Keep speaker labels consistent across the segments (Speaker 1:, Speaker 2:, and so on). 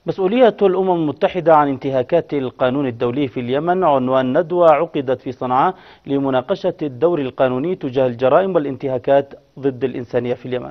Speaker 1: مسؤولية الأمم المتحدة عن انتهاكات القانون الدولي في اليمن عنوان ندوة عقدت في صنعاء لمناقشة الدور القانوني تجاه الجرائم والانتهاكات ضد الإنسانية في اليمن.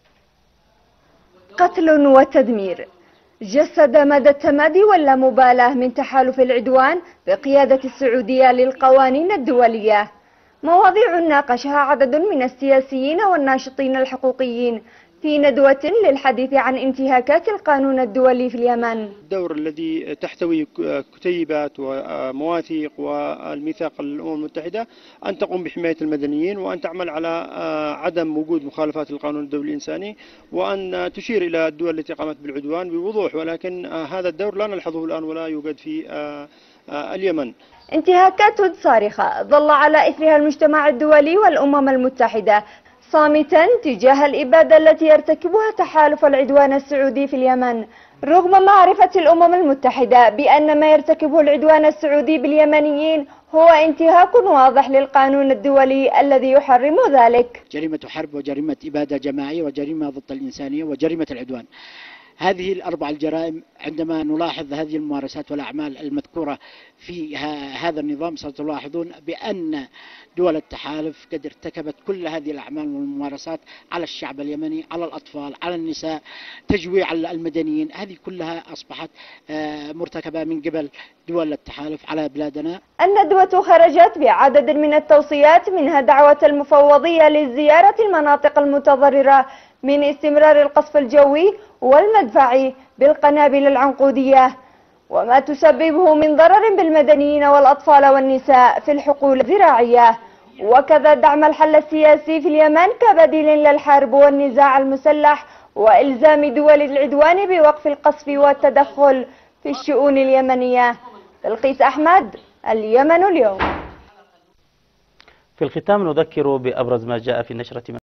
Speaker 2: قتل وتدمير جسد مدى التمادي واللامبالاة من تحالف العدوان بقيادة السعودية للقوانين الدولية، مواضيع ناقشها عدد من السياسيين والناشطين الحقوقيين في ندوة للحديث عن انتهاكات القانون الدولي في اليمن.
Speaker 3: الدور الذي تحتوي كتيبات ومواثيق والميثاق الأمم المتحدة أن تقوم بحماية المدنيين، وأن تعمل على عدم وجود مخالفات القانون الدولي الإنساني، وأن تشير إلى الدول التي قامت بالعدوان بوضوح، ولكن هذا الدور لا نلحظه الآن ولا يوجد في اليمن.
Speaker 2: انتهاكات صارخة ظل على إثرها المجتمع الدولي والأمم المتحدة صامتا تجاه الإبادة التي يرتكبها تحالف العدوان السعودي في اليمن، رغم معرفة الأمم المتحدة بأن ما يرتكبه العدوان السعودي باليمنيين هو انتهاك واضح للقانون الدولي الذي يحرم ذلك.
Speaker 4: جريمة حرب وجريمة إبادة جماعية وجريمة ضد الإنسانية وجريمة العدوان. هذه الأربع الجرائم عندما نلاحظ هذه الممارسات والأعمال المذكورة في هذا النظام ستلاحظون بأن دول التحالف قد ارتكبت كل هذه الأعمال والممارسات على الشعب اليمني، على الأطفال، على النساء، تجويع المدنيين. هذه كلها أصبحت مرتكبة من قبل دول التحالف على بلادنا.
Speaker 2: الندوة خرجت بعدد من التوصيات، منها دعوة المفوضية لزيارة المناطق المتضررة من استمرار القصف الجوي والمدفعي بالقنابل العنقودية وما تسببه من ضرر بالمدنيين والأطفال والنساء في الحقول الزراعية، وكذا دعم الحل السياسي في اليمن كبديل للحرب والنزاع المسلح، وإلزام دول العدوان بوقف القصف والتدخل في الشؤون اليمنية. بلقيس أحمد، اليمن اليوم.
Speaker 1: في الختام نذكر بأبرز ما جاء في النشرة.